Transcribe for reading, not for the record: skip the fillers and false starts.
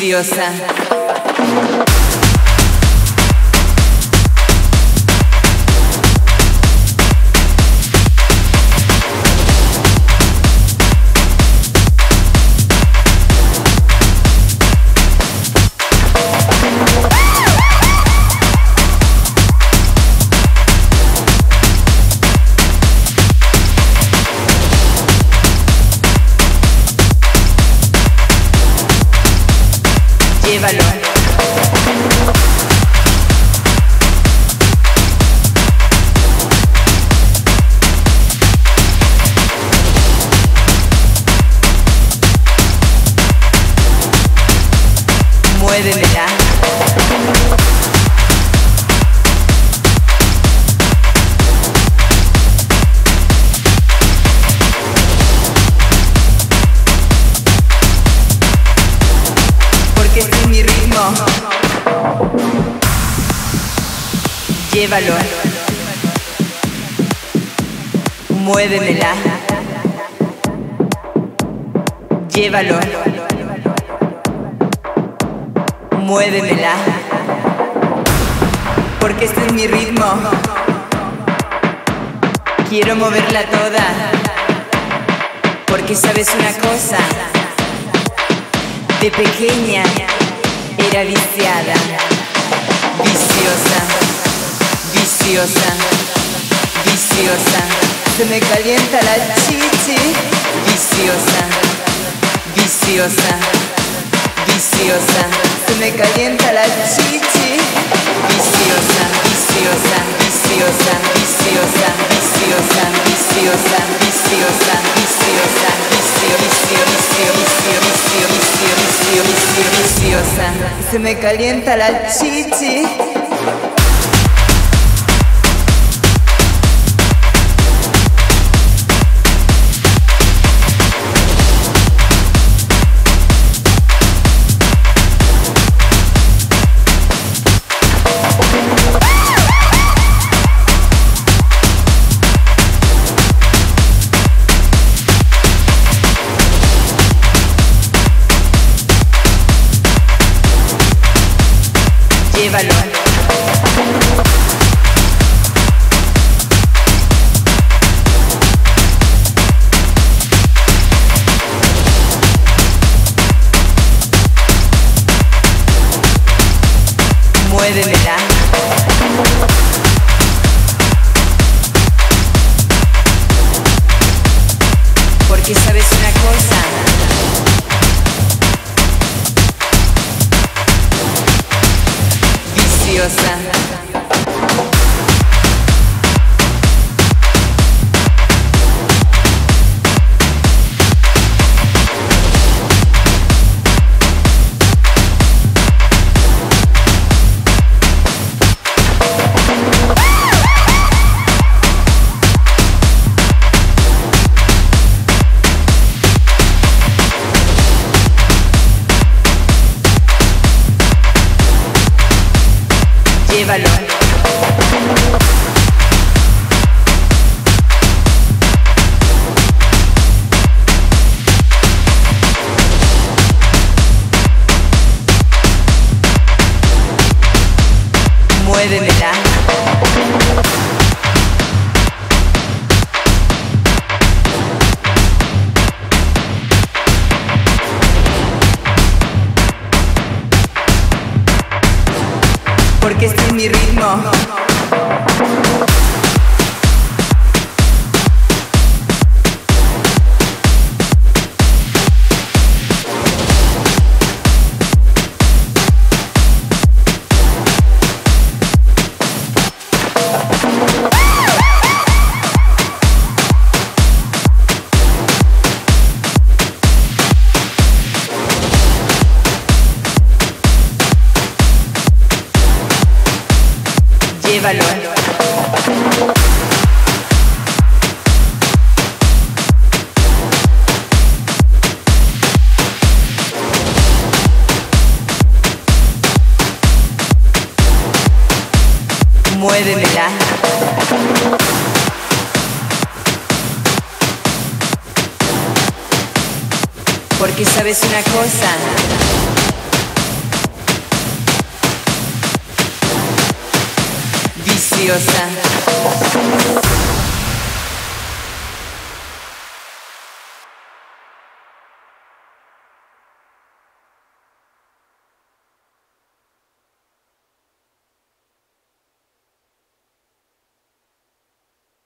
viciosa. Llévalo. Muévemela. Este es mi ritmo. Llévalo. Muévemela. Llévalo. Muévemela. Porque este es mi ritmo. Quiero moverla toda. Porque sabes una cosa. De pequeña era viciada, viciosa, viciosa, viciosa. Se me calienta la chichi, viciosa, viciosa, viciosa. Se me calienta la chichi, viciosa, viciosa, viciosa, viciosa, viciosa, viciosa, viciosa, viciosa, viciosa. Se me calienta la chichi. Llévalo. Muévemela. Porque sabes una cosa. Viciosa. Llévalo. Muévemela. Porque este es mi ritmo. Llévalo. Muévemela. Porque sabes una cosa. deliciosa.